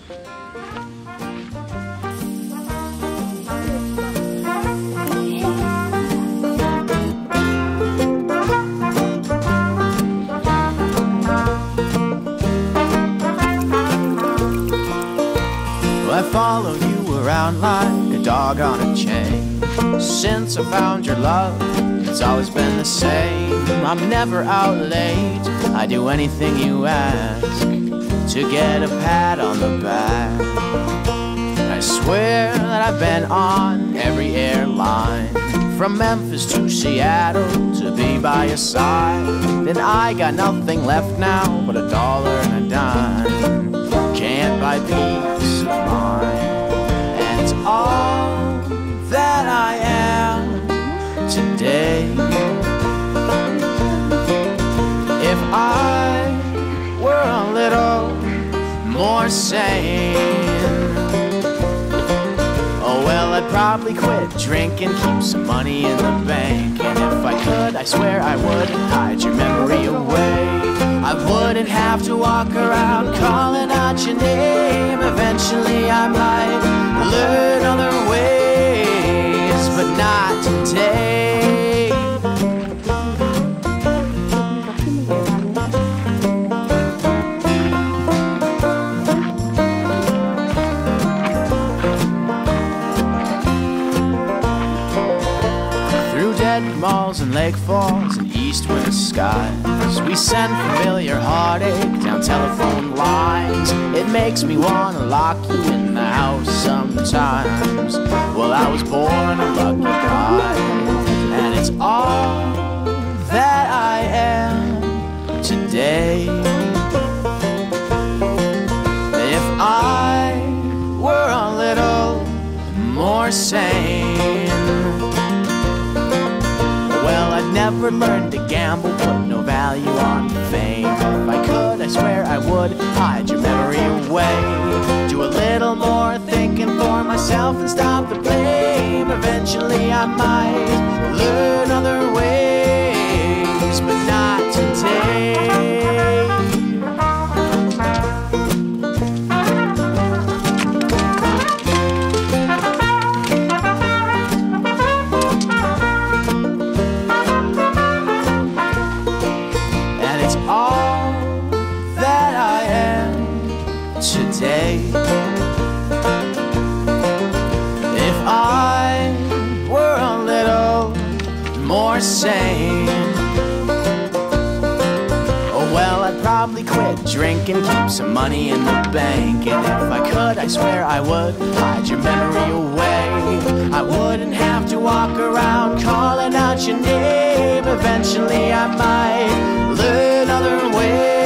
I follow you around like a dog on a chain. Since I found your love, it's always been the same. I'm never out late, I do anything you ask to get a pat on the back. I swear that I've been on every airline, from Memphis to Seattle, to be by your side. Then I got nothing left now but $1 and a dime. Can't buy peace of mind, and it's all that I am today. If I were a little more sane, oh well, I'd probably quit drinking, keep some money in the bank. And if I could, I swear I would hide your memory away. I wouldn't have to walk around calling out your name. Eventually I might learn other ways, but not today. Through dead malls and lake falls and east winter skies, we send familiar heartache down telephone lines. It makes me wanna lock you in the house sometimes. Well, I was born a lucky guy, and it's all that I am today. If I were a little more sane, well, I'd never learned to gamble, put no value on fame. If I could, I swear I would hide your memory away. Do a little more thinking for myself and stop the blame. Eventually I might learn other ways, but not today. If I were a little more sane, oh well, I'd probably quit drinking, keep some money in the bank. And if I could, I swear I would hide your memory away. I wouldn't have to walk around calling out your name. Eventually I might learn other ways.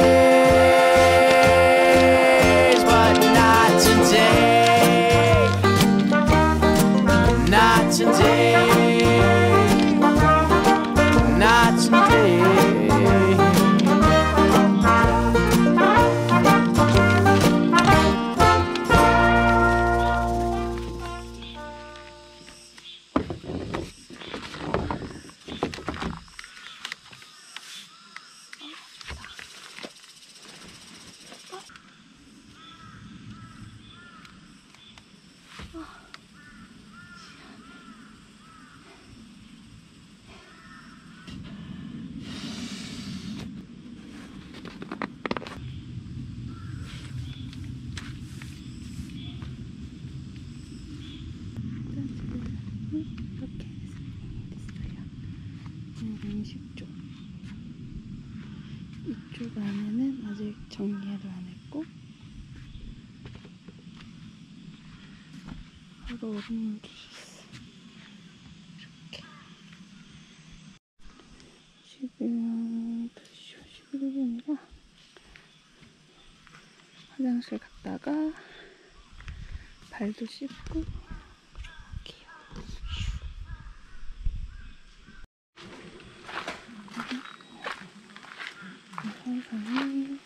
Not today, not today. 음식쪽 이쪽 안에는 아직 정리를 안 했고, 바로 얼음물 주셨어. 이렇게 지금 2시 51분이라 화장실 갔다가 발도 씻고 선선히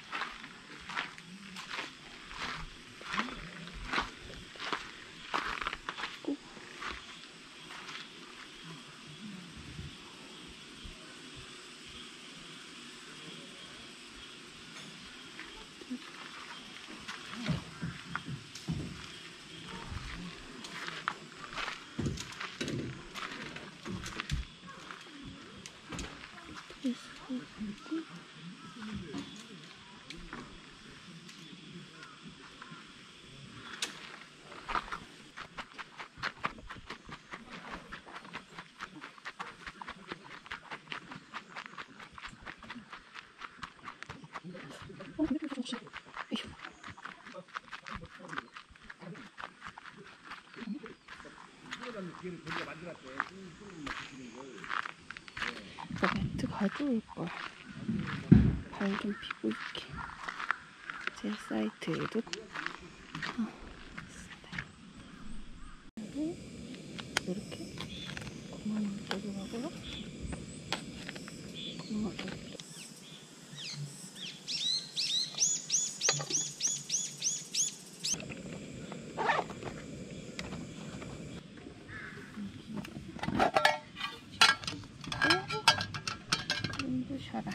멘트 가져올 걸. 발 좀 피고 있게. 제 사이트에도 이렇게 그만 쪽으로 가고요. 그만 쪽으로. 눈부셔라.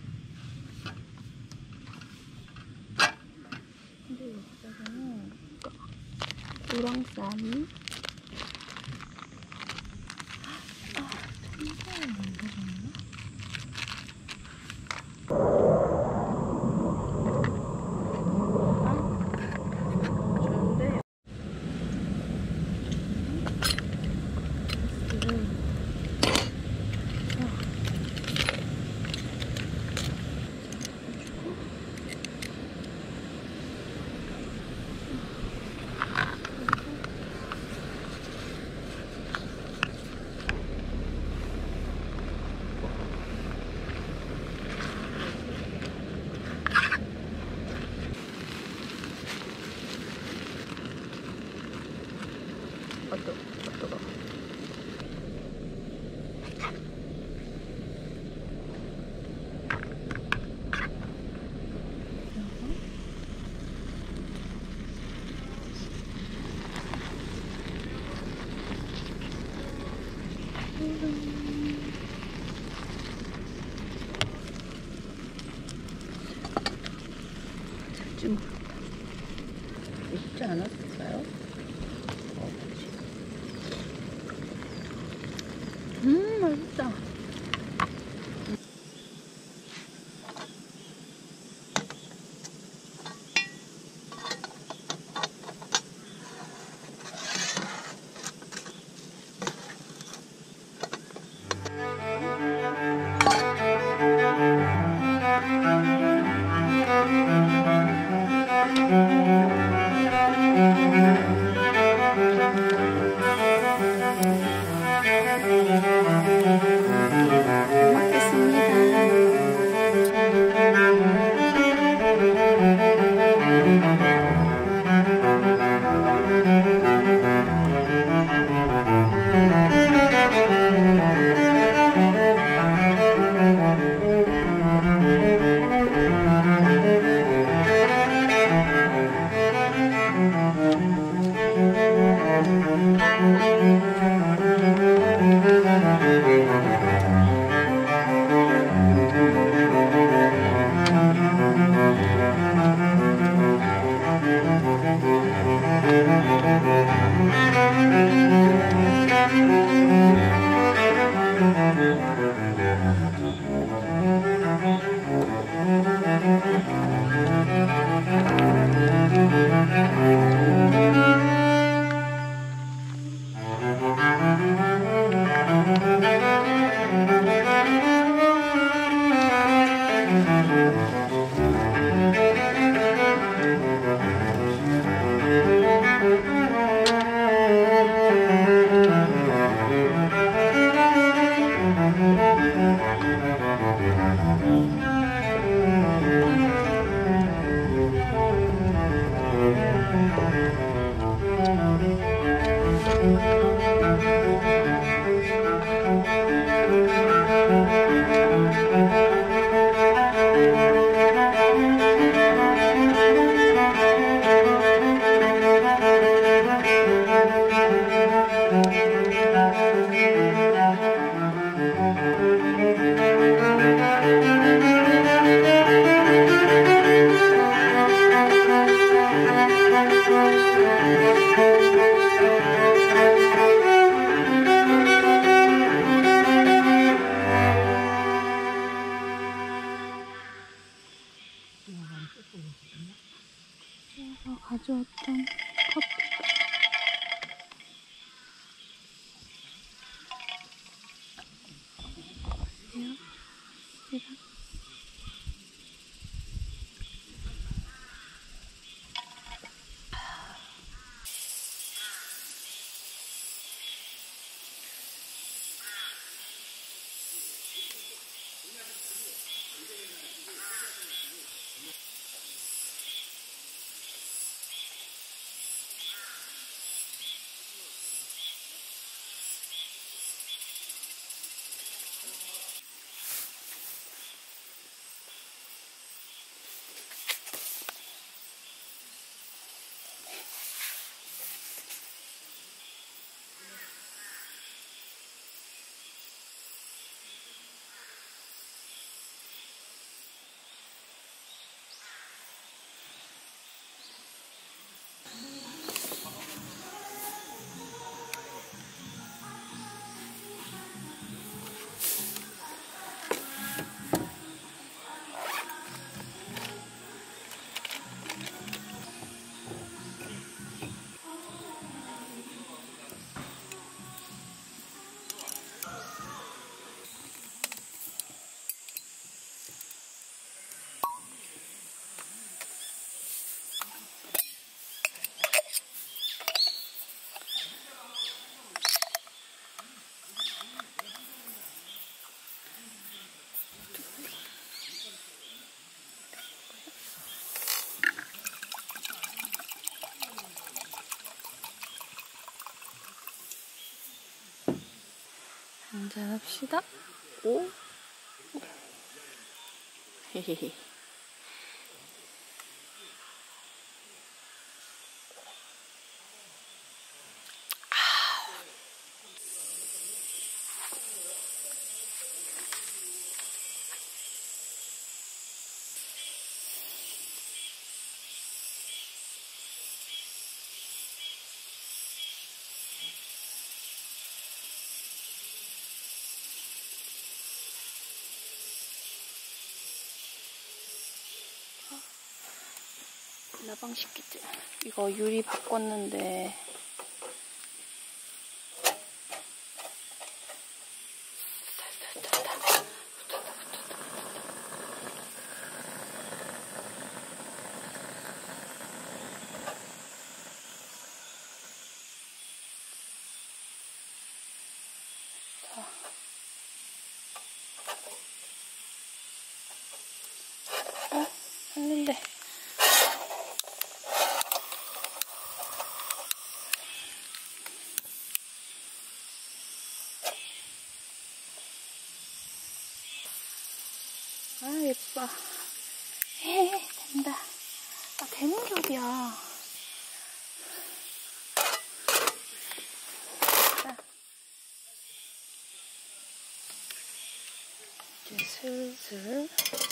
근데 여기다가는 우렁쌈이 청장을 만들었나? 좋은데 어떠 잘지 모르겠다. 있지 않았을까요? 맛있다. 가져왔던 커피가 보세요. 이랑 한잔합시다. 오. 헤헤헤. 나방 식기들. 이거 유리 바꿨는데 했는데 아 예뻐. 된다. 아 되는 격이야. 이제 슬슬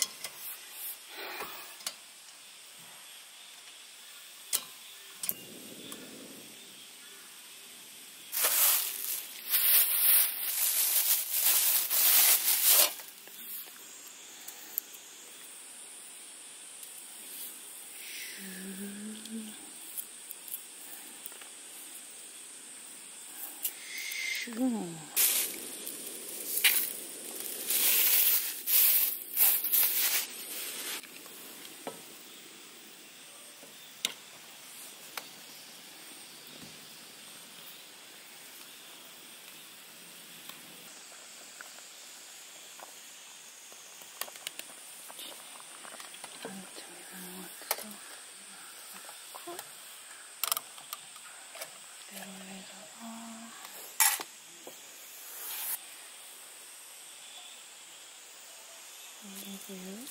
올리브유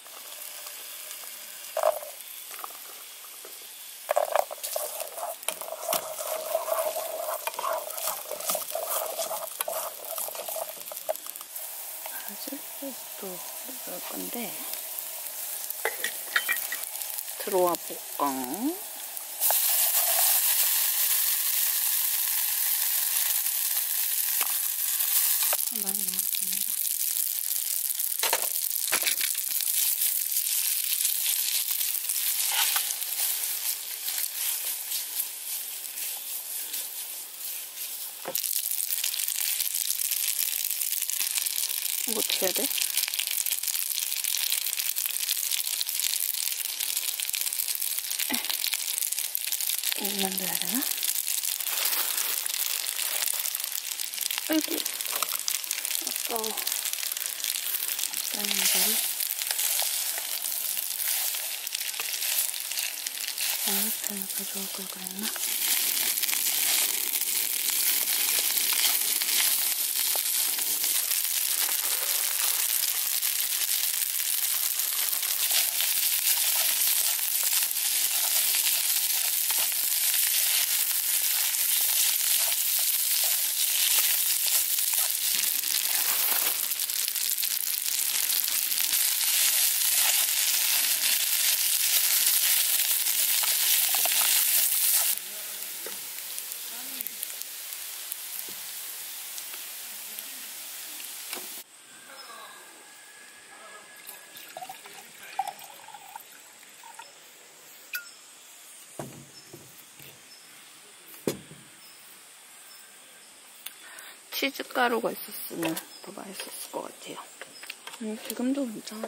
바질 또 넣을 건데 들어와 볼까? 많이 넣었습니다. 이거 어떻게 해야 돼? 이거 만들어야 되나? 아이고, 아까워. 일단 이거를 펜을 가져올 걸 그랬나? 치즈가루가 있었으면 더 맛있었을 것 같아요. 지금도 괜찮아.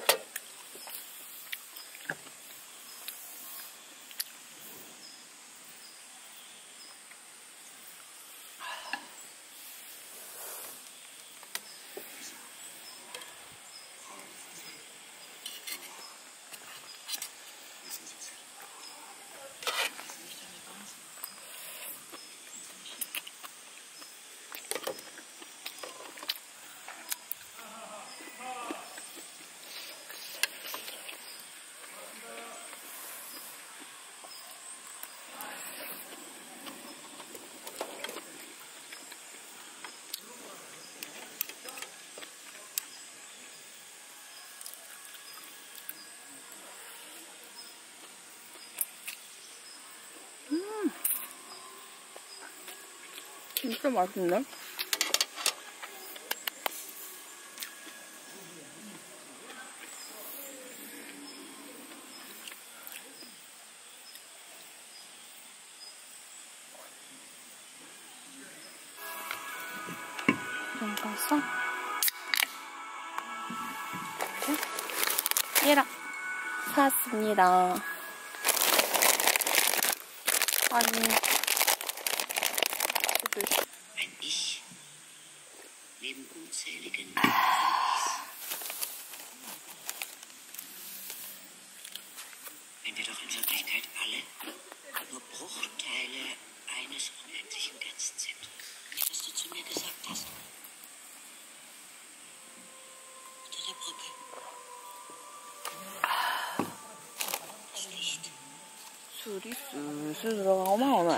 진짜 맛있네. 담가서 이렇게 얘랑 샀습니다. 아니. Ein Ich neben unzähligen wenn wir doch in Wirklichkeit alle nur Bruchteile eines unendlichen Ganzen sind. Nicht, was du zu mir gesagt hast. Unter der Brücke. Das Licht. 술이 술술 들어가구만 오늘.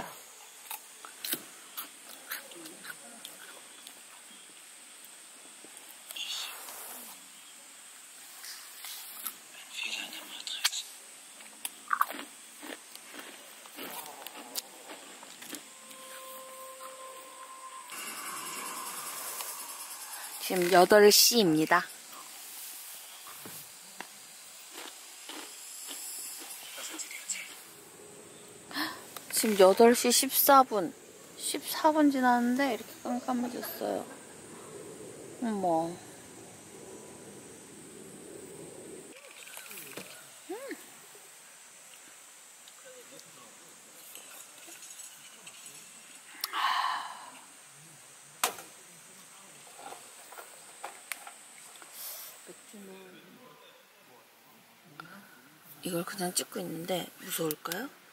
지금 8시입니다. 지금 8시 14분. 14분 지났는데 이렇게 깜깜해졌어요. 어머. 이걸 그냥 찍고 있는데 무서울까요?